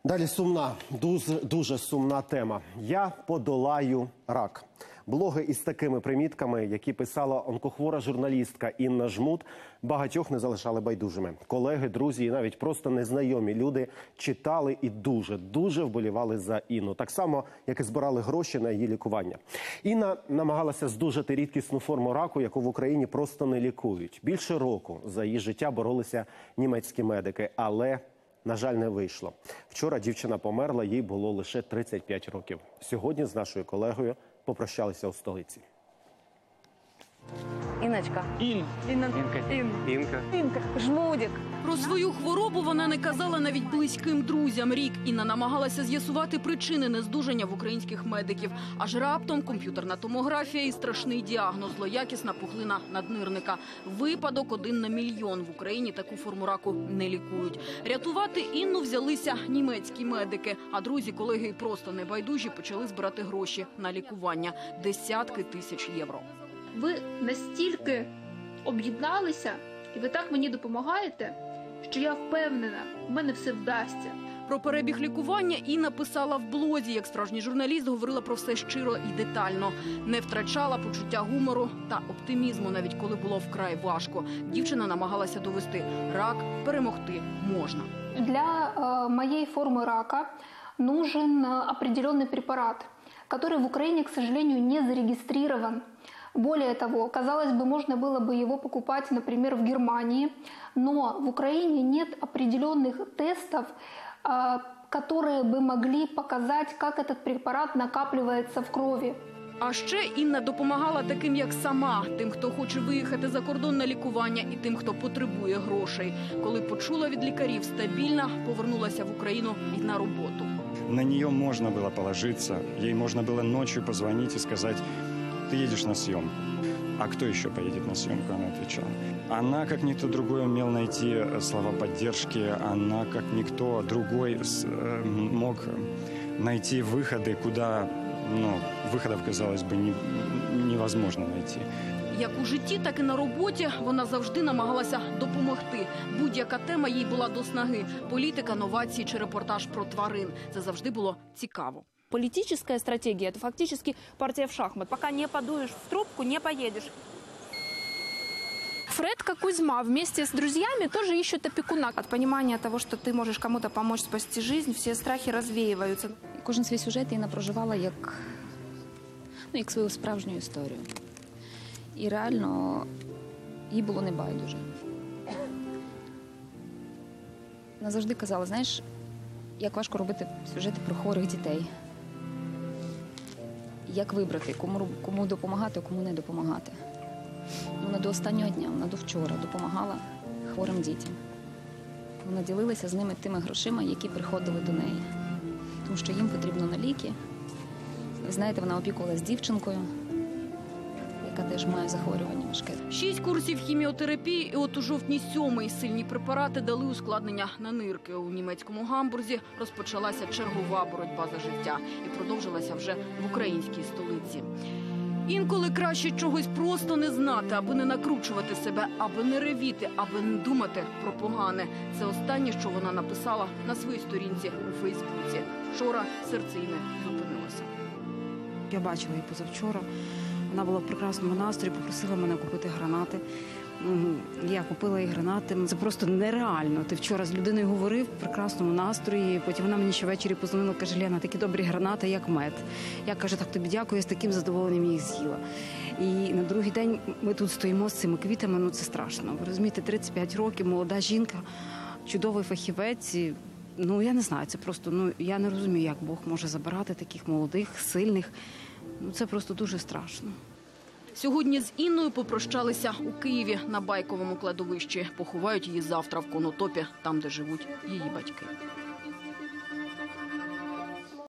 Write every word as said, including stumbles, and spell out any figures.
Далі сумна, дуже, дуже сумна тема. Я подолаю рак. Блоги із такими примітками, які писала онкохвора журналістка Інна Жмут, багатьох не залишали байдужими. Колеги, друзі і навіть просто незнайомі люди читали і дуже, дуже вболівали за Інну. Так само, як і збирали гроші на її лікування. Інна намагалася здужати рідкісну форму раку, яку в Україні просто не лікують. Більше року за її життя боролися німецькі медики, але... на жаль, не вийшло. Вчора дівчина померла, їй було лише тридцять п'ять років. Сьогодні з нашою колегою попрощалися у столиці. Інночка. Ін. Інна. Інка. Ін. Інка. Інка. Жмудик. Про свою хворобу вона не казала навіть близьким друзям. Рік Інна намагалася з'ясувати причини нездужання в українських медиків. Аж раптом комп'ютерна томографія і страшний діагноз – злоякісна пухлина наднирника. Випадок один на мільйон. В Україні таку форму раку не лікують. Рятувати Інну взялися німецькі медики. А друзі, колеги і просто небайдужі почали збирати гроші на лікування. Десятки тисяч євро. Ви настільки об'єдналися, і ви так мені допомагаєте, що я впевнена, в мене все вдасться. Про перебіг лікування Інна писала в блозі. Як справжній журналіст, говорила про все щиро і детально. Не втрачала почуття гумору та оптимізму, навіть коли було вкрай важко. Дівчина намагалася довести – рак перемогти можна. Для э, моей формы рака нужен определенный препарат, который в Украине, к сожалению, не зарегистрирован. Более того, казалось бы, можно было бы его покупать, например, в Германии, но в Украине нет определенных тестов, которые бы могли показать, как этот препарат накапливается в крови. А ще Інна допомагала таким, як сама, тим, хто хоче виїхати за кордон на лікування, і тим, хто потребує грошей. Коли почула від лікарів стабільна, повернулася в Україну і на роботу. На нее можно было положиться, ей можно было ночью позвонить и сказать: ты едешь на съемку. А кто еще поедет на съемку, она отвечала. Она, как никто другой, умел найти слова поддержки. Она, как никто другой, мог найти выходы, куда, ну, выходов, казалось бы, не, невозможно найти. Як у житті, так і на роботі вона завжди намагалася допомогти. Будь-яка тема їй була до снаги. Політика, новації чи репортаж про тварин. Це завжди було цікаво. Политическая стратегия – это фактически партия в шахмат. Пока не подуешь в трубку, не поедешь. Фредка Кузьма вместе с друзьями тоже ищут опекуна. От понимания того, что ты можешь кому-то помочь спасти жизнь, все страхи развеиваются. Кожен свій сюжет Інна проживала як, ну, як свою справжню історію. І реально їй було небайдуже. Вона завжди казала, знаєш, як важко робити сюжети про хворих дітей. Як вибрати, кому, кому допомагати, а кому не допомагати. Вона до останнього дня, вона до вчора допомагала хворим дітям. Вона ділилася з ними тими грошима, які приходили до неї. Тому що їм потрібно на ліки. Ви знаєте, вона опікувалася дівчинкою, яка теж має захворювання важке. Шість курсів хіміотерапії, і от у жовтні сьомий сильні препарати дали ускладнення на нирки. У німецькому Гамбурзі розпочалася чергова боротьба за життя і продовжилася вже в українській столиці. Інколи краще чогось просто не знати, аби не накручувати себе, аби не ревіти, аби не думати про погане. Це останнє, що вона написала на своїй сторінці у Фейсбуці. Вчора серце Інни зупинилося. Я бачила її позавчора. Вона була в прекрасному настрої, попросила мене купити гранати. Я купила їй гранати. Це просто нереально. Ти вчора з людиною говорив в прекрасному настрої, потім вона мені ще ввечері позвонила, каже: Лена, такі добрі гранати, як мед. Я кажу: так, тобі дякую, я з таким задоволенням їх з'їла. І на другий день ми тут стоїмо з цими квітами, ну це страшно. Ви розумієте, тридцять п'ять років, молода жінка, чудовий фахівець. Ну я не знаю, це просто, ну я не розумію, як Бог може забирати таких молодих, сильних. Ну, це просто дуже страшно. Сьогодні з Інною попрощалися у Києві на Байковому кладовищі. Поховають її завтра в Конотопі, там, де живуть її батьки.